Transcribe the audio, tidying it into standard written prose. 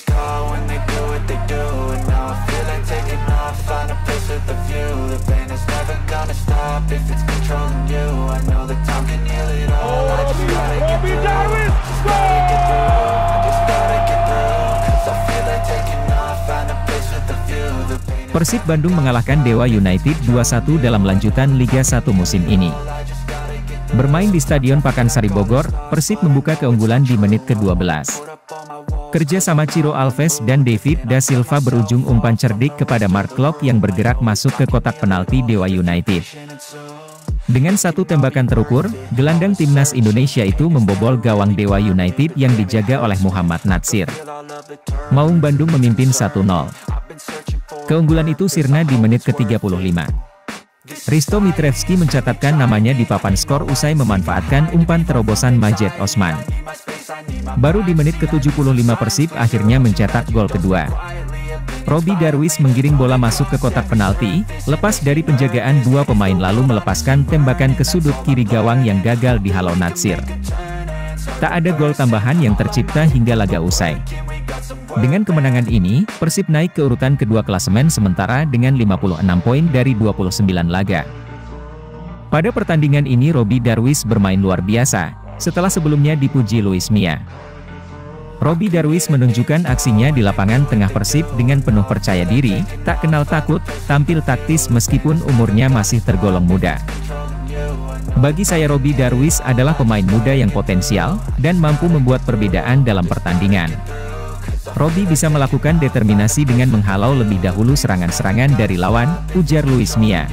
just call when they do what they do. And now I feel like taking off, find a place with a view. The pain is never gonna stop if it's controlling you. I know that time can heal it all. I just gotta get through. Just gotta get through. I just gotta get through. 'Cause I feel like taking off, find a place with a view. The pain is Persib Bandung mengalahkan Dewa United 2-1 dalam lanjutan Liga 1 musim ini. Bermain di Stadion Pakansari Bogor, Persib membuka keunggulan di menit ke-12. Kerja sama Ciro Alves dan David Da Silva berujung umpan cerdik kepada Mark Klok yang bergerak masuk ke kotak penalti Dewa United. Dengan satu tembakan terukur, gelandang timnas Indonesia itu membobol gawang Dewa United yang dijaga oleh Muhammad Natsir. Maung Bandung memimpin 1-0. Keunggulan itu sirna di menit ke-35. Risto Mitrevski mencatatkan namanya di papan skor usai memanfaatkan umpan terobosan Majed Osman. Baru di menit ke-75 Persib akhirnya mencetak gol kedua. Robby Darwish menggiring bola masuk ke kotak penalti, lepas dari penjagaan dua pemain lalu melepaskan tembakan ke sudut kiri gawang yang gagal dihalau Natsir. Tak ada gol tambahan yang tercipta hingga laga usai. Dengan kemenangan ini, Persib naik ke urutan kedua klasemen sementara dengan 56 poin dari 29 laga. Pada pertandingan ini Robby Darwish bermain luar biasa, setelah sebelumnya dipuji Luis Mia. Robby Darwish menunjukkan aksinya di lapangan tengah Persib dengan penuh percaya diri, tak kenal takut, tampil taktis meskipun umurnya masih tergolong muda. Bagi saya Robby Darwish adalah pemain muda yang potensial, dan mampu membuat perbedaan dalam pertandingan. Robby bisa melakukan determinasi dengan menghalau lebih dahulu serangan-serangan dari lawan, ujar Luis Mia.